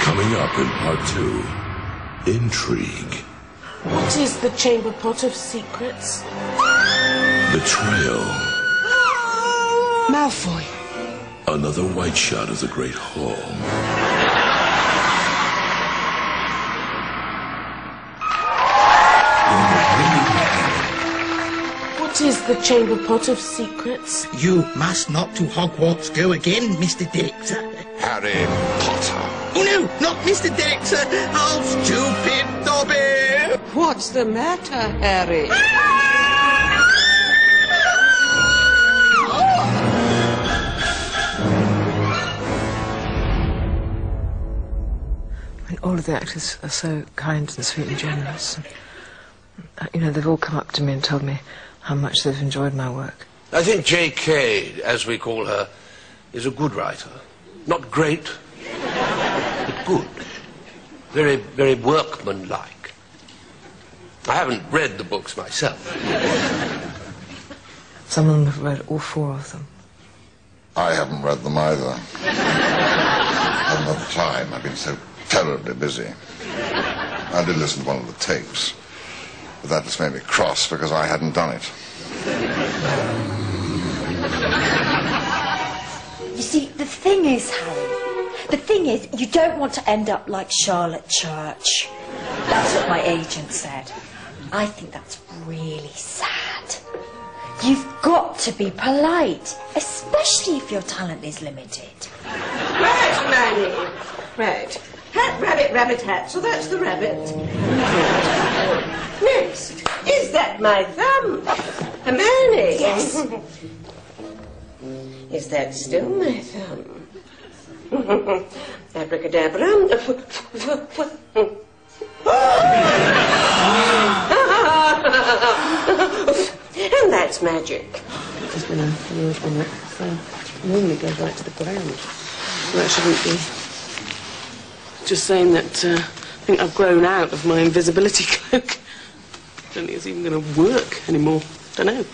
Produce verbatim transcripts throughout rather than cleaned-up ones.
Coming up in part two, intrigue. What is the chamber pot of secrets? Betrayal. Malfoy. Another white shot of the Great Hall. What is the chamber pot of secrets? You must not to Hogwarts go again, Mister Dexter. Harry Potter. Oh no, not Mister Dexter. How stupid, Dobby! What's the matter, Harry? I mean, all of the actors are so kind and sweet and generous. And, uh, you know, they've all come up to me and told me how much they've enjoyed my work. I think J K, as we call her, is a good writer. Not great, but good. Very, very workmanlike. I haven't read the books myself. Some of them have read all four of them. I haven't read them either. I haven't had the time. I've been so terribly busy. I did listen to one of the tapes, but that just made me cross because I hadn't done it. You see, the thing is, Harry, the thing is, you don't want to end up like Charlotte Church. That's what my agent said. I think that's really sad. You've got to be polite, especially if your talent is limited. Right, Manny. Right. Hat, rabbit, rabbit, hat. So that's the rabbit. Next. Is that my thumb? A Manny? Yes. Is that still my thumb? Abracadabra. And that's magic. There's been a noise on it, so normally goes right to the ground. So that shouldn't be. Just saying that uh, I think I've grown out of my invisibility cloak. I don't think it's even going to work anymore. Don't know.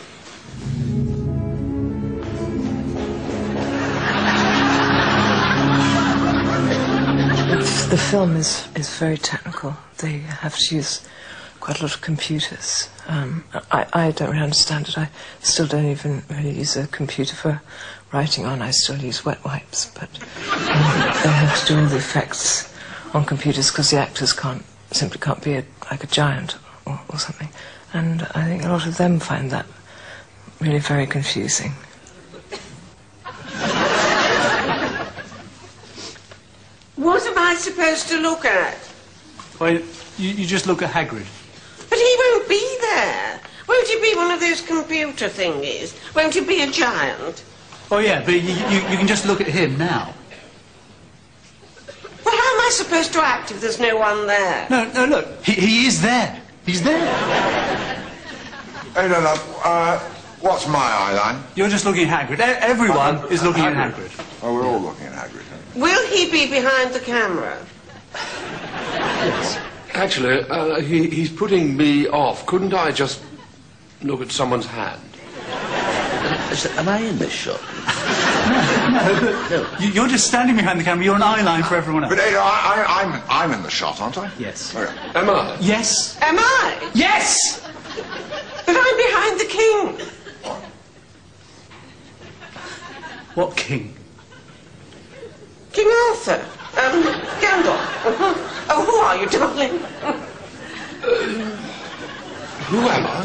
The film is, is very technical. They have to use quite a lot of computers. Um, I, I don't really understand it. I still don't even really use a computer for writing on. I still use wet wipes, but um, they have to do all the effects on computers because the actors can't simply can't be a, like a giant or, or something. And I think a lot of them find that really very confusing. What am I supposed to look at? Well, you, you just look at Hagrid. But he won't be there. Won't he be one of those computer thingies? Won't he be a giant? Oh, yeah, but you, you, you can just look at him now. Well, how am I supposed to act if there's no one there? No, no, look, he, he is there. He's there. Hey, no, no, uh, what's my eye line? You're just looking at Hagrid. E- everyone uh, is looking Hagrid. at Hagrid. Oh, we're all looking at Hagrid. Will he be behind the camera? Yes. Actually, uh, he, he's putting me off. Couldn't I just look at someone's hand? Am I in this shot? No, no, no. You, you're just standing behind the camera. You're an eye line for everyone else. But hey, I, I, I'm, I'm in the shot, aren't I? Yes. Okay. Am I? Yes. Am I? Yes! But I'm behind the king. What king? King Arthur. Um, Gandalf. Oh, who are you, darling? Uh, who am I?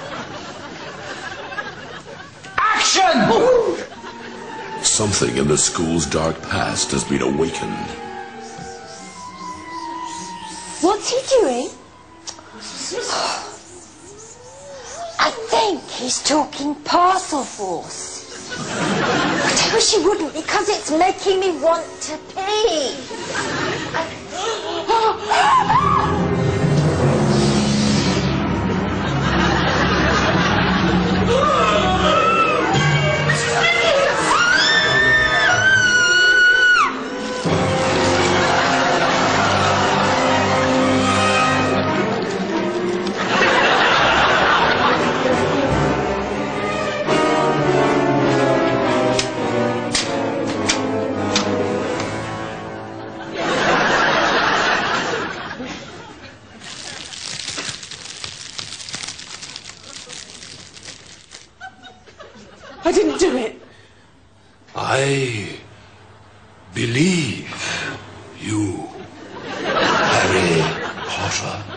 Action! Ooh. Something in the school's dark past has been awakened. What's he doing? I think he's talking Parcel Force. But I wish he wouldn't, because it's making me want to pee. I didn't do it. I believe you, Harry Potter.